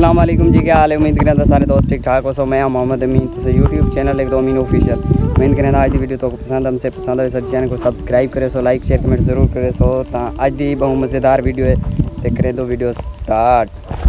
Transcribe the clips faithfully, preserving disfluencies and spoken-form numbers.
अस्सलाम वालेकुम जी, क्या हाल है। उम्मीद करें सारे दोस्त ठीक ठाक हो। सो मैं मोहम्मद अमीन, तो यूट्यूब चैनल एक दो अमीन ऑफिशियल। उम्मीद करें आज की वीडियो तो पसंद हमसे पसंद है। सर चैनल को सब्सक्राइब करें, सो लाइक शेयर कमेंट जरूर करें। सो अज की बहुत मज़ेदार वीडियो है, तो करें दो वीडियो स्टार्ट।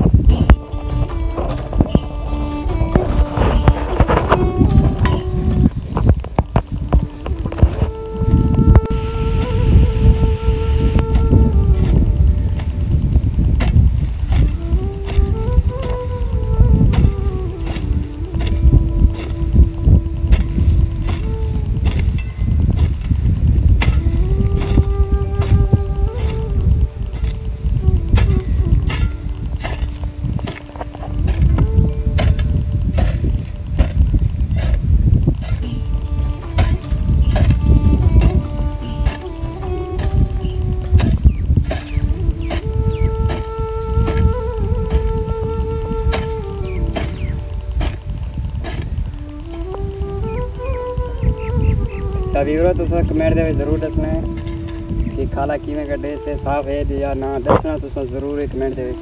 वीरो तुस कमेंट दे जरूर दसना है कि खाला किवें कड्डे से साफ है या ना, दसना तुस जरूर कमेंट दे।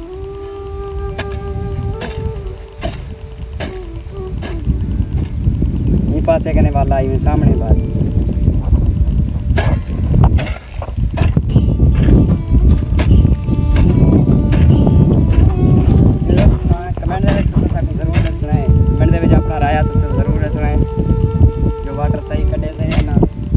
ये पासे करने वाला इवें सामने बात कमेंट दे जरूर दसना है। कमेंट दे अपना राय तुस जरूर दसना है जो वाटर सही कड्डे से या ना।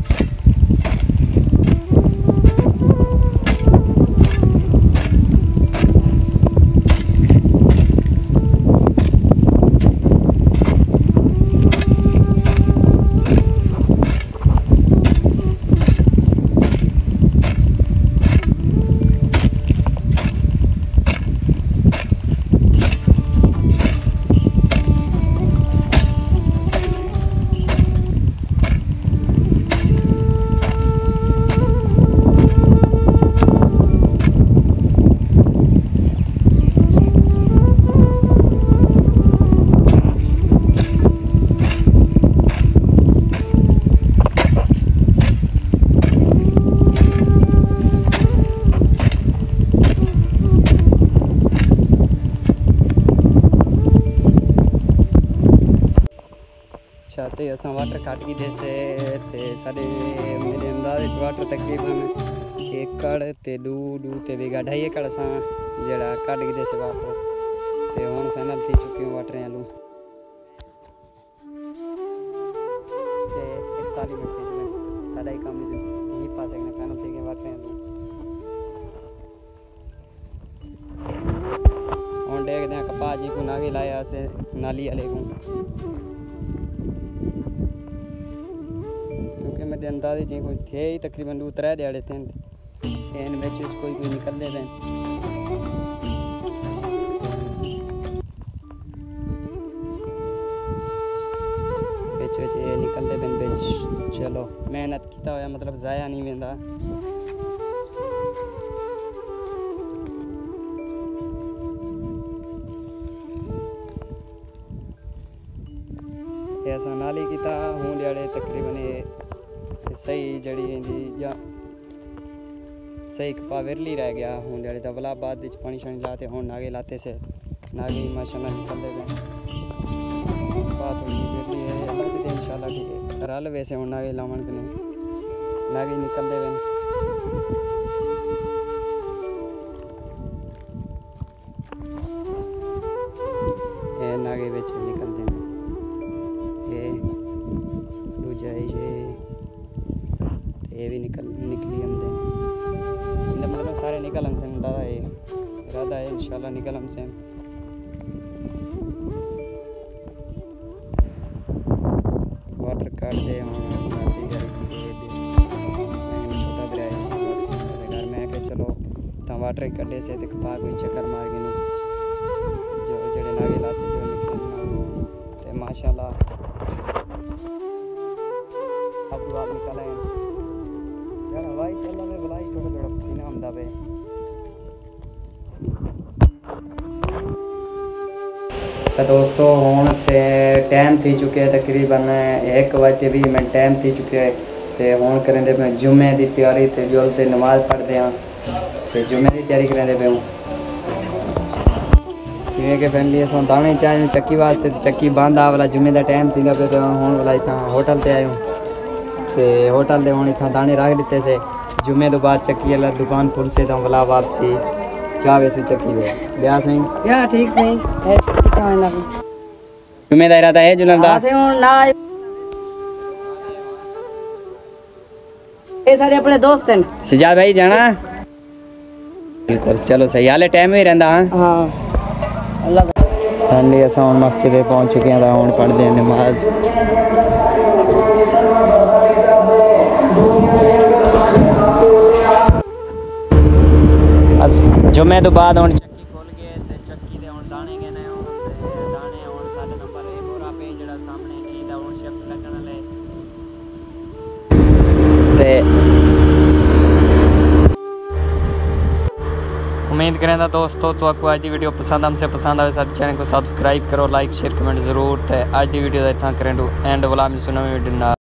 अच्छा तो अस वाटर कट गई से साढ़े मेरे अंदाज वाटर तकरीबन एकड़ ते दू दू ते बीघा ढाई एकड़ अस जरा कट गए से वाटर ते हुण फाइनल थी चुकी हूँ वाटर आलू ते इकतालीस मिनट साढ़ा ही काम यही पास है फाइनल थी गए वाटर आलू। हुण देखते हैं कपास जी को नागे लाया से नाली वाले को, क्योंकि मेरे अंदाजे च कोई थे ही तकरीबन दो त्रै दिहाड़े थे इन में कोई कोई निकलते थे। बिच बिच ये निकलते पे बिच। चलो मेहनत किया होया मतलब ज़ाया नहीं वेंदा। ऐसा नाली किया हूँ दिहाड़े तकरीबन सही जड़ी इंदी या सही कपा विरली रह गया हूँ दिहाड़े तो वला बाद पानी शानी लाते हूँ नागे लाते से नागे माशाल्लाह निकलते गए। बात थोड़ी विरली है अलग थे इंशाल्लाह ठीक है रल वैसे हूँ नागे लावन के नागे निकलते गए। ये नागे बिच निकलते हैं दूजा ये भी निकल निकली हमसे मतलब सारे निकल हमसे दादा ये इरादा है इंशाल्लाह निकल हमसे। वाटर काट दे छोटा दरिया घर में आके चलो तो वाटर कटे से कपा कोई चक्कर मार के जो जड़े नागे लाते से निकलना माशाल्लाह आप निकल आए यार हवाई चला में बुलाई थोड़ा थोड़ा पसीना आमदा पे। अच्छा दोस्तों हुण ते टाइम थी चुके हैं तकरीबन एक बजे भी मिनट टाइम थी चुके है तो हुण करें दे मैं जुम्मे की तैयारी ते जो ते नमाज पढ़ते हैं तो जुम्मे की तैयारी करें दे पे हूँ। जिमें कि फैमिली अस दाने चाहिए चक्की वास्ते चक्की बंद आ वाला जुम्मे का टाइम थी पे तो हूँ वाला इतना होटल से आए हूँ तो होटल से हूँ इतना दाने रख दिते से जुम्मे तो बाद चक्की वाला दुकान खुल से तो वाला वापसी चाह वैसे चक्की पे ब्याह सही या ठीक सही है कितना होना जुम्मे का इरादा है जुलम दा से हूं ना ये सारे अपने दोस्त हैं सजाद भाई जाना बिल्कुल चलो सही हाले टाइम ही रहंदा हां हां अल्लाह फैमिली अस हुण मस्जिद पहुंच चुके हैं हुण पढ़दे हैं नमाज अस जुम्मे तो बाद हुण चक्की खोल गए ते चक्की दे हुण दाने गने दाने हुण साडे नंबर ए बोरा पे जेड़ा सामने की दा हुण शिफ्ट लगन वाले ते उम्मीद करें दोस्तों तो आपको आज की वीडियो पसंद हमसे पसंद आए सारे चैनल को सब्सक्राइब करो लाइक शेयर कमेंट जरूर थे आज की वीडियो का इतना करें एंड वाला सुना वीडियो